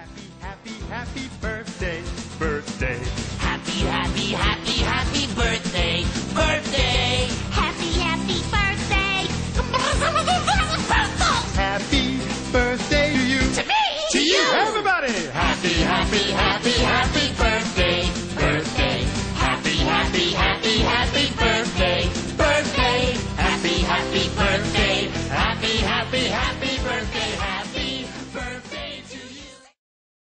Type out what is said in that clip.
Happy, happy, happy birthday, birthday. Happy, happy, happy, happy birthday, birthday. Happy, happy birthday. Happy birthday to you. To me. To you. Everybody. Happy, happy, happy, happy birthday.